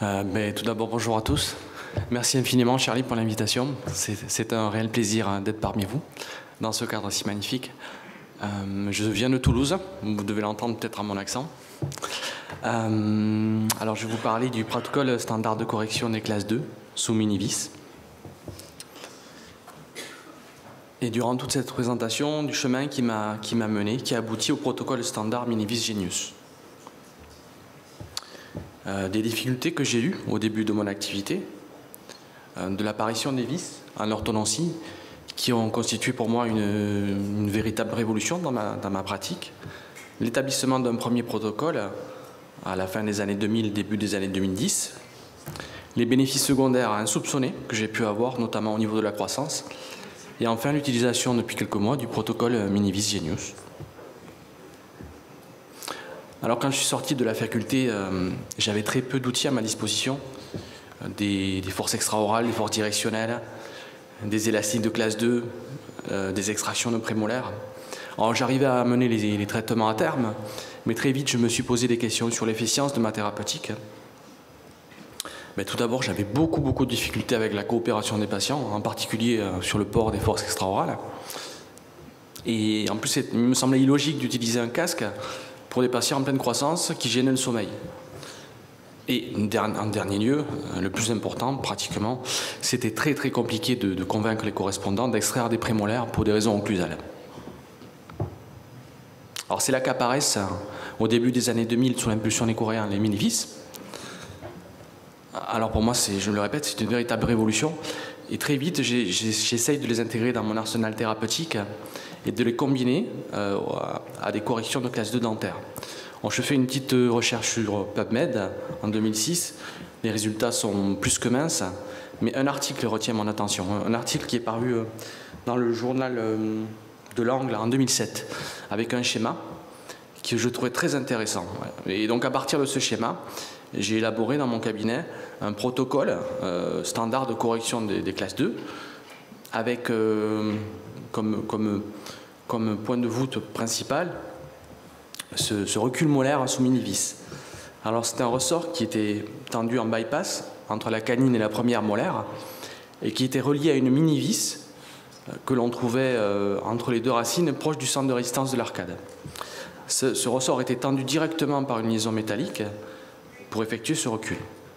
Tout d'abord, bonjour à tous. Merci infiniment, Charlie, pour l'invitation. C'est un réel plaisir d'être parmi vous dans ce cadre si magnifique. Je viens de Toulouse, vous devez l'entendre peut-être à mon accent. Alors, je vais vous parler du protocole standard de correction des classes 2 sous Minivis. Et durant toute cette présentation, du chemin qui m'a mené, qui a abouti au protocole standard Minivis Genius. Des difficultés que j'ai eues au début de mon activité, de l'apparition des vis en orthodontie, qui ont constitué pour moi une véritable révolution dans ma pratique, l'établissement d'un premier protocole à la fin des années 2000, début des années 2010, les bénéfices secondaires insoupçonnés que j'ai pu avoir, notamment au niveau de la croissance, et enfin l'utilisation depuis quelques mois du protocole Minivis Genius. Alors quand je suis sorti de la faculté, j'avais très peu d'outils à ma disposition, des forces extra-orales, des forces directionnelles, des élastiques de classe 2, des extractions de prémolaires. Alors j'arrivais à mener les traitements à terme, mais très vite je me suis posé des questions sur l'efficience de ma thérapeutique. Mais tout d'abord, j'avais beaucoup de difficultés avec la coopération des patients, en particulier sur le port des forces extra-orales. Et en plus, il me semblait illogique d'utiliser un casque pour des patients en pleine croissance qui gênaient le sommeil. Et en dernier lieu, le plus important pratiquement, c'était très compliqué de convaincre les correspondants d'extraire des prémolaires pour des raisons occlusales. Alors c'est là qu'apparaissent, au début des années 2000, sous l'impulsion des Coréens, les Minivis. Alors pour moi, je le répète, c'est une véritable révolution. Et très vite, j'essaye de les intégrer dans mon arsenal thérapeutique et de les combiner à des corrections de classe 2 dentaire. Alors, je fais une petite recherche sur PubMed en 2006. Les résultats sont plus que minces, mais un article retient mon attention. Un article qui est paru dans le journal de l'Angle en 2007, avec un schéma que je trouvais très intéressant. Et donc à partir de ce schéma, j'ai élaboré dans mon cabinet un protocole standard de correction des classes 2 avec comme point de voûte principal ce recul molaire sous Minivis. Alors c'était un ressort qui était tendu en bypass entre la canine et la première molaire et qui était relié à une Minivis que l'on trouvait entre les deux racines proche du centre de résistance de l'arcade. Ce ressort était tendu directement par une liaison métallique pour effectuer ce recul.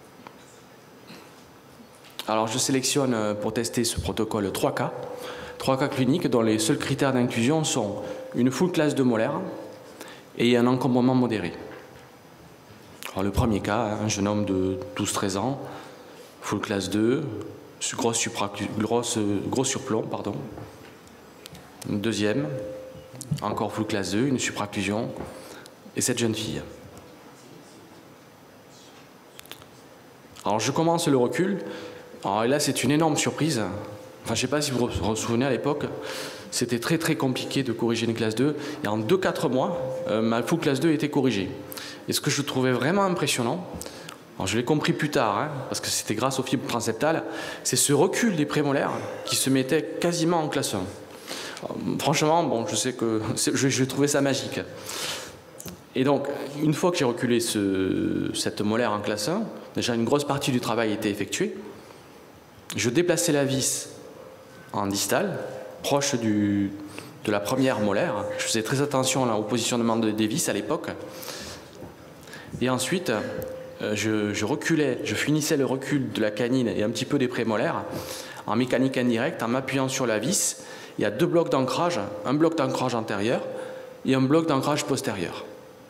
Alors je sélectionne pour tester ce protocole 3 cas cliniques dont les seuls critères d'inclusion sont une full classe de molaire et un encombrement modéré. Alors le premier cas, un jeune homme de 12-13 ans, full classe 2, gros surplomb, pardon. Une deuxième, encore full classe 2, une supraocclusion, et cette jeune fille. Alors je commence le recul. Alors là, c'est une énorme surprise. Enfin, je ne sais pas si vous vous souvenez à l'époque, c'était très compliqué de corriger une classe 2. Et en 2-4 mois, ma full classe 2 était corrigée. Et ce que je trouvais vraiment impressionnant, alors je l'ai compris plus tard, parce que c'était grâce aux fibres transeptales, c'est ce recul des prémolaires qui se mettait quasiment en classe 1. Franchement, bon, je sais que je trouvais ça magique. Et donc, une fois que j'ai reculé cette molaire en classe 1, déjà une grosse partie du travail était effectuée. Je déplaçais la vis en distal, proche de la première molaire. Je faisais très attention là, au positionnement des vis à l'époque. Et ensuite, je finissais le recul de la canine et un petit peu des prémolaires en mécanique indirecte, en m'appuyant sur la vis. Il y a deux blocs d'ancrage, un bloc d'ancrage antérieur et un bloc d'ancrage postérieur.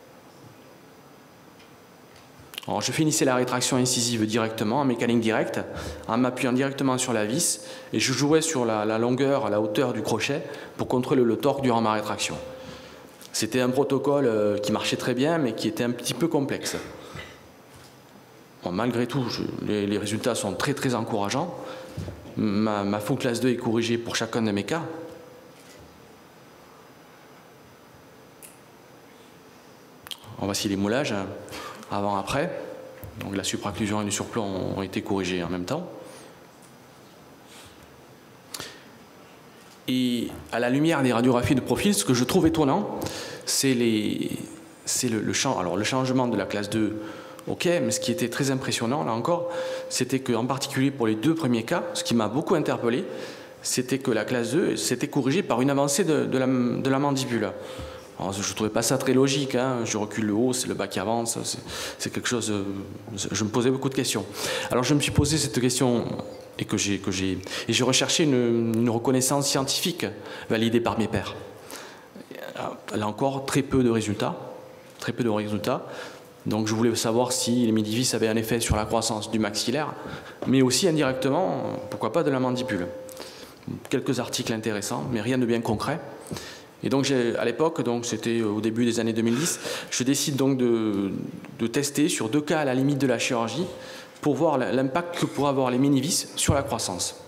Alors, je finissais la rétraction incisive directement, en mécanique directe, en m'appuyant directement sur la vis, et je jouais sur la longueur, la hauteur du crochet pour contrôler le torque durant ma rétraction. C'était un protocole qui marchait très bien, mais qui était un petit peu complexe. Bon, malgré tout, les résultats sont très encourageants. Ma full classe 2 est corrigée pour chacun de mes cas. Voici les moulages. Avant-après, donc la supraocclusion et le surplomb ont été corrigés en même temps. Et à la lumière des radiographies de profil, ce que je trouve étonnant, c'est le changement de la classe 2 ok, mais ce qui était très impressionnant, là encore, c'était qu'en particulier pour les 2 premiers cas, ce qui m'a beaucoup interpellé, c'était que la classe 2 s'était corrigée par une avancée de la mandibule. Alors, je ne trouvais pas ça très logique, hein. Je recule le haut, c'est le bas qui avance, c'est quelque chose... je me posais beaucoup de questions. Alors je me suis posé cette question et j'ai recherché une reconnaissance scientifique validée par mes pairs. Là encore, très peu de résultats. Très peu de résultats. Donc je voulais savoir si les minivis avaient un effet sur la croissance du maxillaire, mais aussi indirectement, pourquoi pas de la mandibule. Quelques articles intéressants, mais rien de bien concret. Et donc à l'époque, c'était au début des années 2010, je décide donc de tester sur 2 cas à la limite de la chirurgie pour voir l'impact que pourraient avoir les minivis sur la croissance.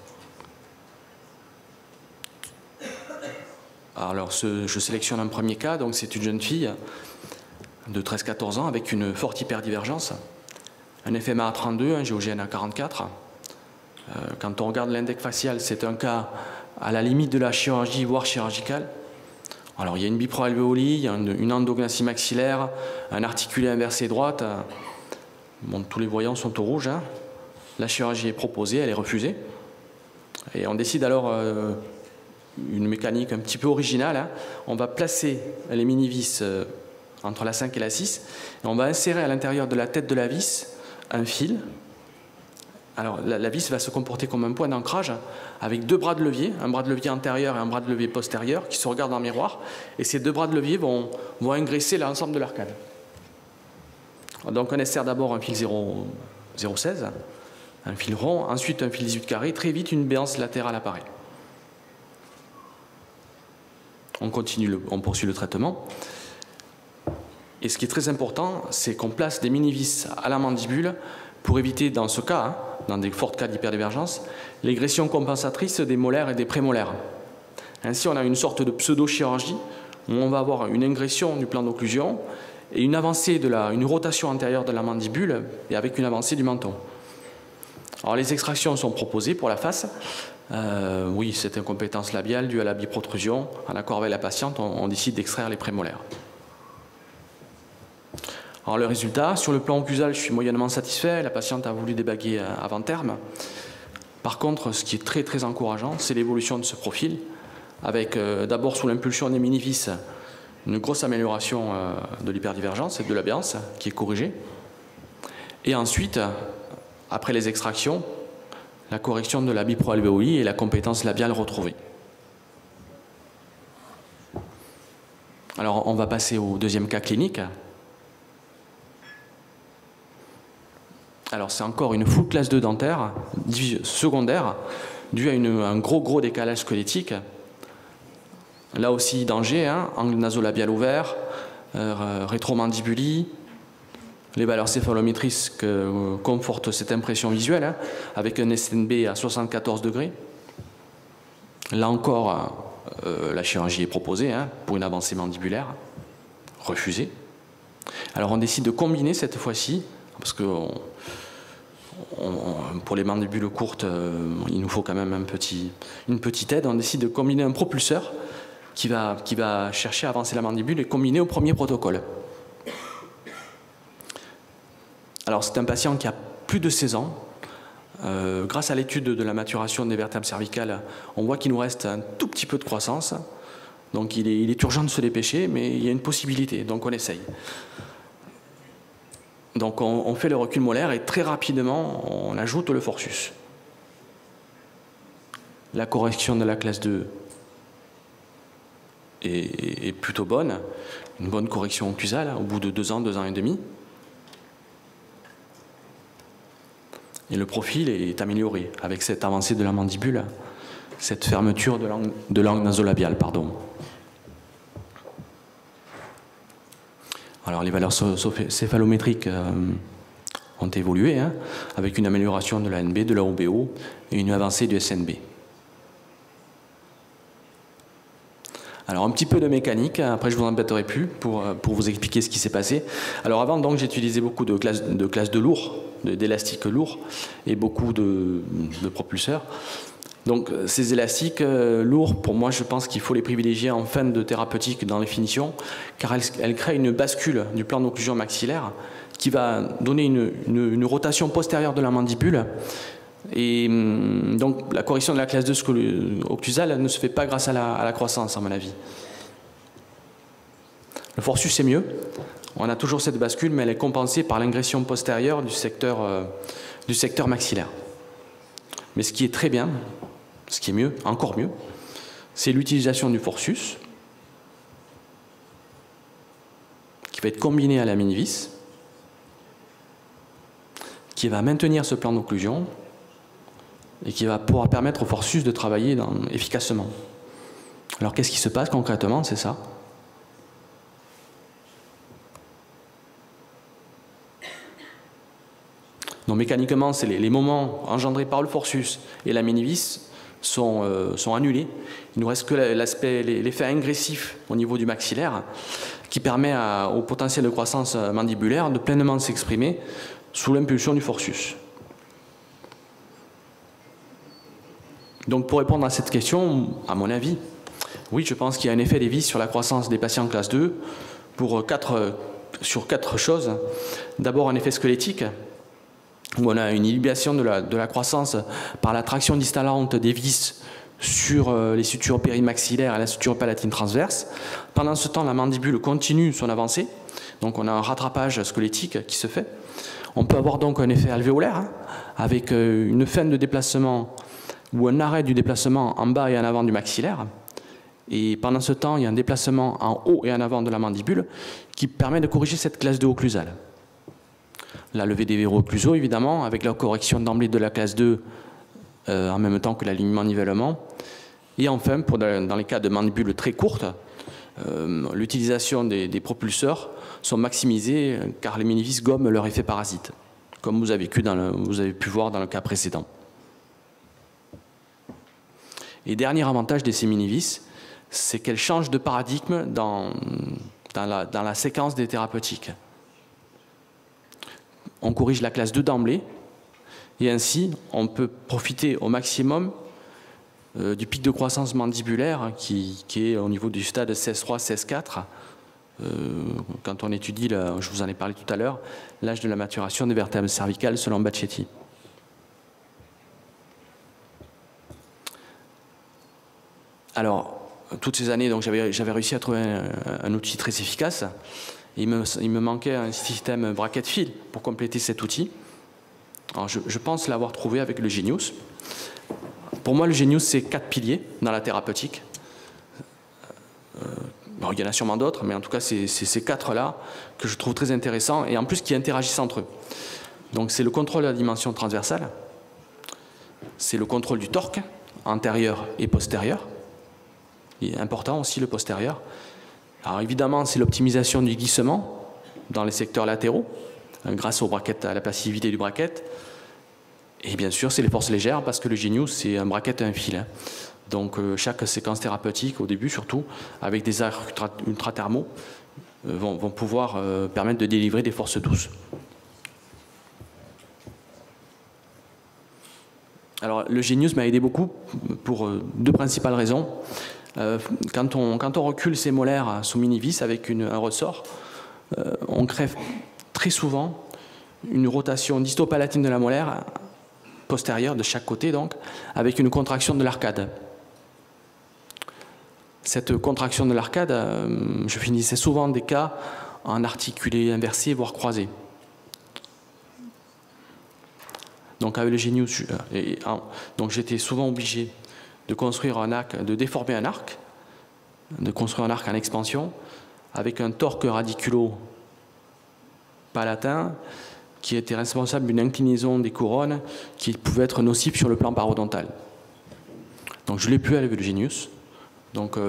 Alors je sélectionne un premier cas, donc c'est une jeune fille de 13-14 ans avec une forte hyperdivergence, un FMA à 32, un GOGN à 44. Quand on regarde l'index facial, c'est un cas à la limite de la chirurgie, voire chirurgicale. Alors il y a une biproalvéolie, il y a une endognathie maxillaire, un articulé inversé droite. Bon, tous les voyants sont au rouge, hein. La chirurgie est proposée, elle est refusée. Et on décide alors une mécanique un petit peu originale, hein. On va placer les mini-vis entre la 5 et la 6, et on va insérer à l'intérieur de la tête de la vis un fil. Alors la vis va se comporter comme un point d'ancrage avec 2 bras de levier, un bras de levier antérieur et un bras de levier postérieur qui se regardent en miroir, et ces 2 bras de levier vont engraisser l'ensemble de l'arcade. Donc on insère d'abord un fil 0,16, un fil rond, ensuite un fil 18 carré, très vite une béance latérale apparaît. On poursuit le traitement. Et ce qui est très important, c'est qu'on place des mini-vis à la mandibule pour éviter, dans ce cas, hein, dans des forts cas d'hyperdivergence, l'égression compensatrice des molaires et des prémolaires. Ainsi, on a une sorte de pseudo-chirurgie où on va avoir une ingression du plan d'occlusion et une avancée une rotation antérieure de la mandibule et avec une avancée du menton. Alors, les extractions sont proposées pour la face. Oui, c'est une incompétence labiale due à la biprotrusion. En accord avec la patiente, on décide d'extraire les prémolaires. Alors le résultat, sur le plan occlusal, je suis moyennement satisfait. La patiente a voulu débaguer avant terme. Par contre, ce qui est très très encourageant, c'est l'évolution de ce profil, avec d'abord sous l'impulsion des mini-vis, une grosse amélioration de l'hyperdivergence et de la béance qui est corrigée. Et ensuite, après les extractions, la correction de la biproalvéolie et la compétence labiale retrouvée. Alors on va passer au 2e cas clinique. Alors c'est encore une full classe 2 dentaire, secondaire, due à un gros décalage squelettique. Là aussi danger, hein, angle nasolabial ouvert, rétromandibulie. Les valeurs céphalométriques confortent cette impression visuelle, hein, avec un SNB à 74 degrés. Là encore, la chirurgie est proposée, hein, pour une avancée mandibulaire, refusée. Alors on décide de combiner cette fois-ci, parce que pour les mandibules courtes, il nous faut quand même une petite aide. On décide de combiner un propulseur qui va chercher à avancer la mandibule et combiner au premier protocole. Alors c'est un patient qui a plus de 16 ans. Grâce à l'étude de la maturation des vertèbres cervicales, on voit qu'il nous reste un tout petit peu de croissance. Donc il est urgent de se dépêcher, mais il y a une possibilité, donc on essaye. Donc on fait le recul molaire et très rapidement on ajoute le forceps. La correction de la classe 2 est plutôt bonne, une bonne correction occlusale au bout de 2 ans et demi. Et le profil est amélioré avec cette avancée de la mandibule, cette fermeture de l'angle nasolabial, pardon. Alors les valeurs céphalométriques ont évolué, hein, avec une amélioration de la NB, de la OBO et une avancée du SNB. Alors un petit peu de mécanique, après je ne vous embêterai plus pour vous expliquer ce qui s'est passé. Alors avant, donc, j'utilisais beaucoup de classes de lourds, d'élastiques lourds et beaucoup de propulseurs. Donc ces élastiques lourds, pour moi, je pense qu'il faut les privilégier en fin de thérapeutique dans les finitions, car elles créent une bascule du plan d'occlusion maxillaire qui va donner une rotation postérieure de la mandibule. Et donc la correction de la classe 2 occlusale ne se fait pas grâce à la croissance, à mon avis. Le forsus, c'est mieux. On a toujours cette bascule, mais elle est compensée par l'ingression postérieure du secteur maxillaire. Mais ce qui est très bien, ce qui est mieux, encore mieux, c'est l'utilisation du forsus, qui va être combiné à la mini-vis, qui va maintenir ce plan d'occlusion et qui va pouvoir permettre au forsus de travailler efficacement. Alors qu'est-ce qui se passe concrètement? C'est ça. Donc mécaniquement, c'est les moments engendrés par le forsus et la mini-vis sont annulés. Il ne nous reste que l'effet ingressif au niveau du maxillaire qui permet au potentiel de croissance mandibulaire de pleinement s'exprimer sous l'impulsion du forsus. Donc pour répondre à cette question, à mon avis, oui, je pense qu'il y a un effet Lévis sur la croissance des patients classe 2 sur quatre choses. D'abord un effet squelettique, où on a une inhibition de la croissance par la traction distallante des vis sur les sutures périmaxillaires et la suture palatine transverse. Pendant ce temps, la mandibule continue son avancée, donc on a un rattrapage squelettique qui se fait. On peut avoir donc un effet alvéolaire, avec une fin de déplacement ou un arrêt du déplacement en bas et en avant du maxillaire. Et pendant ce temps, il y a un déplacement en haut et en avant de la mandibule qui permet de corriger cette classe 2 occlusale. La levée des verrous occlusaux, évidemment, avec la correction d'emblée de la classe 2 en même temps que l'alignement-nivellement. Et enfin, dans les cas de mandibules très courtes, l'utilisation des propulseurs sont maximisés car les mini-vis gomment leur effet parasite, comme vous avez pu voir dans le cas précédent. Et dernier avantage de ces mini-vis, c'est qu'elles changent de paradigme dans la séquence des thérapeutiques. On corrige la classe 2 d'emblée, et ainsi on peut profiter au maximum du pic de croissance mandibulaire qui est au niveau du stade 16.3, 16.4, quand on étudie, je vous en ai parlé tout à l'heure, l'âge de la maturation des vertèbres cervicales selon Bacchetti. Alors, toutes ces années, j'avais réussi à trouver un outil très efficace. Il me manquait un système bracket-fil pour compléter cet outil. Alors, je pense l'avoir trouvé avec le Genius. Pour moi, le Genius, c'est 4 piliers dans la thérapeutique. Il y en a sûrement d'autres, mais en tout cas, c'est ces 4-là que je trouve très intéressants et en plus qui interagissent entre eux. Donc, c'est le contrôle de la dimension transversale, c'est le contrôle du torque antérieur et postérieur. Il est important aussi le postérieur. Alors évidemment, c'est l'optimisation du glissement dans les secteurs latéraux, grâce à la passivité du bracket. Et bien sûr, c'est les forces légères, parce que le Genius, c'est un bracket et un fil. Donc chaque séquence thérapeutique, au début surtout, avec des arcs ultra-thermaux, vont pouvoir permettre de délivrer des forces douces. Alors le Genius m'a aidé beaucoup pour 2 principales raisons. Quand on recule ses molaires sous mini-vis avec un ressort, on crée très souvent une rotation distopalatine de la molaire postérieure de chaque côté, donc, avec une contraction de l'arcade. Cette contraction de l'arcade, je finissais souvent des cas en articulé inversé, voire croisé. Donc avec le Genius, j'étais souvent obligé de construire un arc, de déformer un arc, de construire un arc en expansion, avec un torque radiculo-palatin qui était responsable d'une inclinaison des couronnes qui pouvait être nocive sur le plan parodontal. Donc je ne l'ai plus avec le Genius. Donc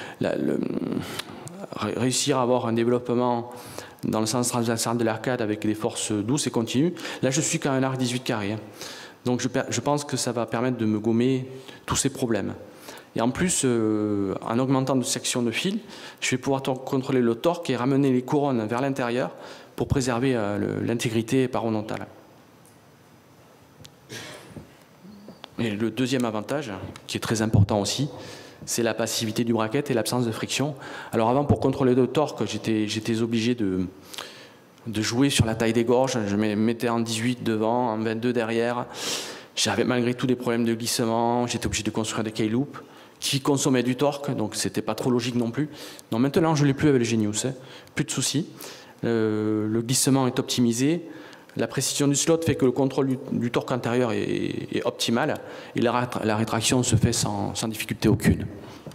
réussir à avoir un développement dans le sens transversal de l'arcade avec des forces douces et continues, là je suis qu'à un arc 18 carré. Donc je pense que ça va permettre de me gommer tous ces problèmes. Et en plus, en augmentant de section de fil, je vais pouvoir contrôler le torque et ramener les couronnes vers l'intérieur pour préserver l'intégrité parodontale. Et le deuxième avantage, qui est très important aussi, c'est la passivité du bracket et l'absence de friction. Alors avant, pour contrôler le torque, j'étais obligé de jouer sur la taille des gorges. Je mettais en 18 devant, en 22 derrière. J'avais malgré tout des problèmes de glissement. J'étais obligé de construire des K-loops qui consommaient du torque, donc c'était pas trop logique non plus. Non, maintenant, je ne l'ai plus avec le Genius, hein. Plus de soucis. Le glissement est optimisé. La précision du slot fait que le contrôle du torque antérieur est optimal et la rétraction se fait sans difficulté aucune.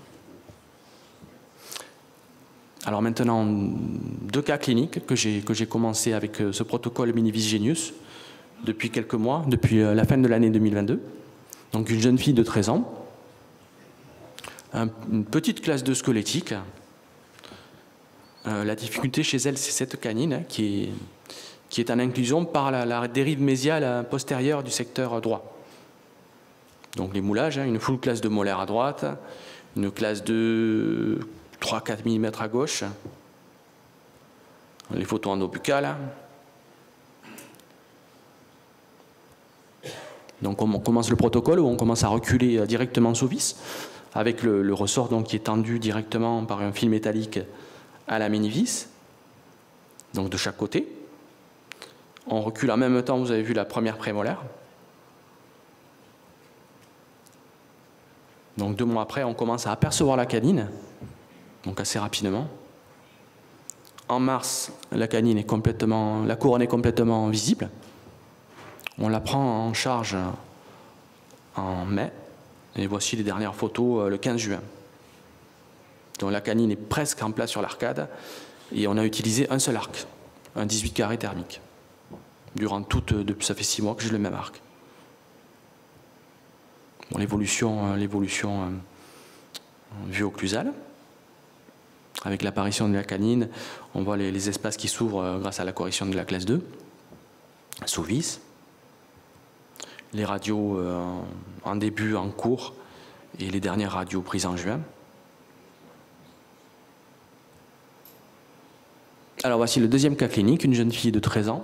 Alors maintenant, 2 cas cliniques que j'ai commencé avec ce protocole Minivis Genius depuis quelques mois, depuis la fin de l'année 2022. Donc une jeune fille de 13 ans, une petite classe de squelettique. La difficulté chez elle, c'est cette canine hein, qui est en inclusion par la dérive mésiale postérieure du secteur droit. Donc les moulages, hein, une full classe de molaires à droite, une classe de 3-4 mm à gauche, les photos endobuccales. Donc on commence le protocole où on commence à reculer directement sous vis, avec le ressort donc, qui est tendu directement par un fil métallique à la mini-vis, donc de chaque côté. On recule en même temps, vous avez vu la première prémolaire. Donc 2 mois après, on commence à apercevoir la canine, donc assez rapidement. En mars, la couronne est complètement visible. On la prend en charge en mai, et voici les dernières photos le 15 juin. Donc la canine est presque en place sur l'arcade, et on a utilisé un seul arc, un 18 carré thermique. Durant depuis ça fait 6 mois que j'ai le même arc. Bon, l'évolution vue occlusale. Avec l'apparition de la canine, on voit les espaces qui s'ouvrent grâce à la correction de la classe 2, sous vis. Les radios en début, en cours, et les dernières radios prises en juin. Alors voici le deuxième cas clinique, une jeune fille de 13 ans.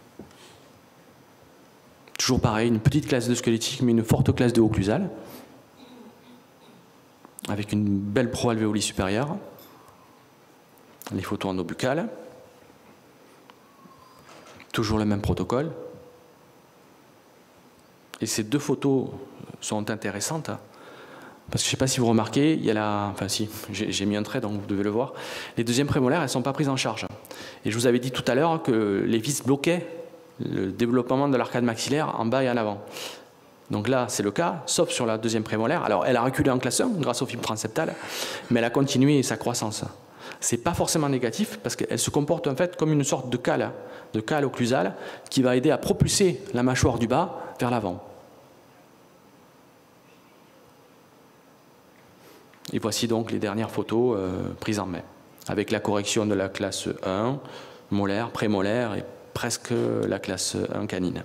Toujours pareil, une petite classe de squelettique, mais une forte classe de occlusale, avec une belle pro-alvéolie supérieure. Les photos endobuccales. Toujours le même protocole. Et ces 2 photos sont intéressantes, parce que je ne sais pas si vous remarquez, il y a enfin si, j'ai mis un trait, donc vous devez le voir. Les deuxièmes prémolaires, elles ne sont pas prises en charge. Et je vous avais dit tout à l'heure que les vis bloquaient le développement de l'arcade maxillaire en bas et en avant. Donc là, c'est le cas, sauf sur la deuxième prémolaire. Alors, elle a reculé en classe 1 grâce aux fibres transeptales, mais elle a continué sa croissance. Ce n'est pas forcément négatif, parce qu'elle se comporte en fait comme une sorte de cale occlusale qui va aider à propulser la mâchoire du bas vers l'avant. Et voici donc les dernières photos prises en mai, avec la correction de la classe 1, molaire, prémolaire et presque la classe 1 canine.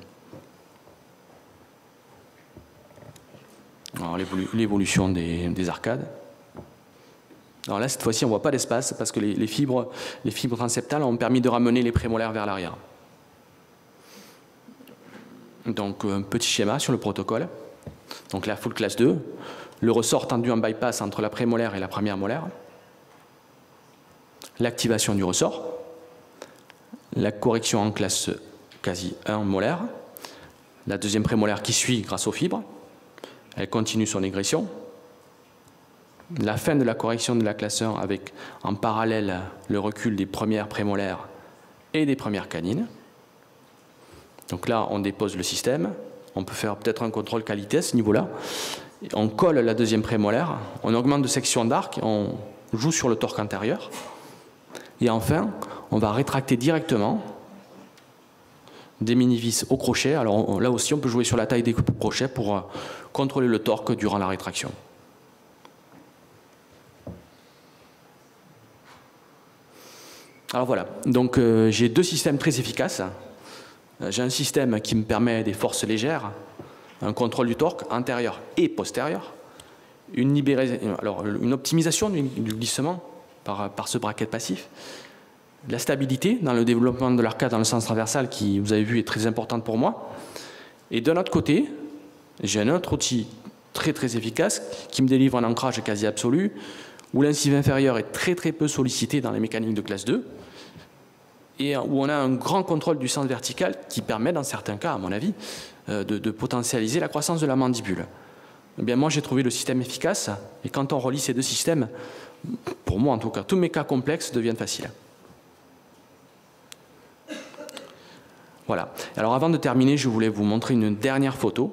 Alors l'évolution des arcades. Alors là, cette fois-ci, on ne voit pas d'espace parce que les fibres transeptales ont permis de ramener les prémolaires vers l'arrière. Donc un petit schéma sur le protocole. Donc la full classe 2, le ressort tendu en bypass entre la prémolaire et la première molaire, l'activation du ressort, la correction en classe quasi 1 molaire, la deuxième prémolaire qui suit grâce aux fibres, elle continue son négression, la fin de la correction de la classe 1 avec en parallèle le recul des premières prémolaires et des premières canines. Donc là, on dépose le système, on peut faire peut-être un contrôle qualité à ce niveau-là. On colle la deuxième prémolaire, on augmente de section d'arc, on joue sur le torque antérieur. Et enfin, on va rétracter directement des mini-vis au crochet. Alors là aussi, on peut jouer sur la taille des crochets pour contrôler le torque durant la rétraction. Alors voilà, donc j'ai 2 systèmes très efficaces. J'ai un système qui me permet des forces légères, un contrôle du torque antérieur et postérieur, une optimisation du glissement par ce bracket passif, la stabilité dans le développement de l'arcade dans le sens transversal qui, vous avez vu, est très importante pour moi. Et d'un autre côté, J'ai un autre outil très très efficace qui me délivre un ancrage quasi absolu, où l'incive inférieur est très très peu sollicité dans les mécaniques de classe 2, et où on a un grand contrôle du sens vertical qui permet, dans certains cas, à mon avis, de potentialiser la croissance de la mandibule. Eh bien, moi, j'ai trouvé le système efficace, et quand on relie ces deux systèmes, pour moi en tout cas, tous mes cas complexes deviennent faciles. Voilà. Alors avant de terminer, je voulais vous montrer une dernière photo.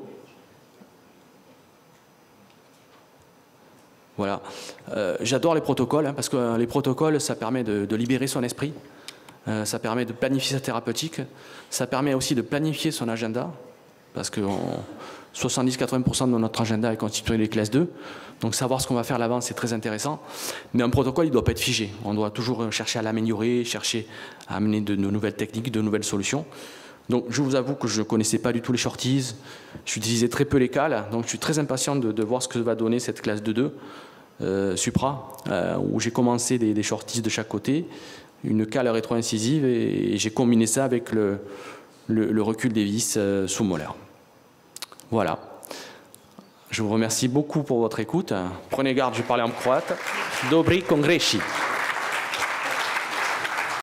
Voilà. J'adore les protocoles, hein, parce que les protocoles, ça permet de libérer son esprit, ça permet de planifier sa thérapeutique, ça permet aussi de planifier son agenda, parce que 70-80% de notre agenda est constitué des classes 2, donc savoir ce qu'on va faire à l'avance, c'est très intéressant. Mais un protocole, il ne doit pas être figé. On doit toujours chercher à l'améliorer, chercher à amener de nouvelles techniques, de nouvelles solutions. Donc je vous avoue que je ne connaissais pas du tout les shorties, j'utilisais très peu les cales, donc je suis très impatient de voir ce que va donner cette classe de 2 Supra, où j'ai commencé des shorties de chaque côté, une cale rétro-incisive, et j'ai combiné ça avec le recul des vis sous-molaires. Voilà. Je vous remercie beaucoup pour votre écoute. Prenez garde, je vais parler en croate. Dobri congreși.